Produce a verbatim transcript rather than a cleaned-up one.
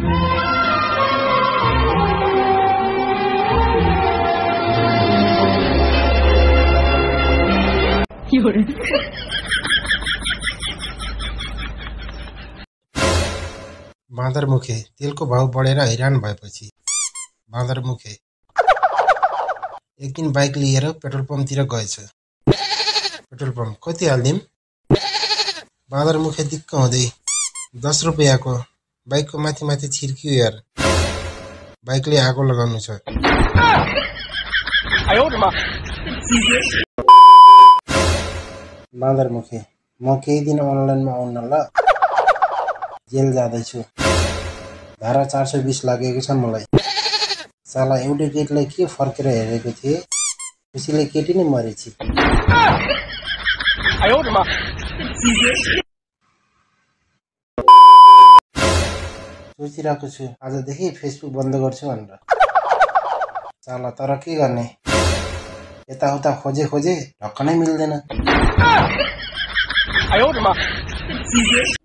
बाँदरमुखे तेलको भाउ बढेर हैरान भएपछि बाँदरमुखे एक दिन बाइक लिएर पेट्रोल पम्पतिर गएछ। पेट्रोल पम्प कति हाल्दिम? बाँदरमुखे दिक्क हुँदै दस रुपियाँको बाइकको माथि माथि छिर्कियो यार, बाइकले आगो लगाउनु छ। बाँदरमुखे म केही दिन अनलाइनमा आउन ल, जेल जाँदैछु। धारा चार सय बिस लागेको छ मलाई। साला एउटै केटीलाई के फर्केर हेरेको थिएँ, खुसीले केटी नै मरेछि। सोचिरहेको छु आजदेखि फेसबुक बन्द गर्छु भनेर। साला तर के गर्ने, यताउता खोजे खोजे ढक्क नै मिल्दैन।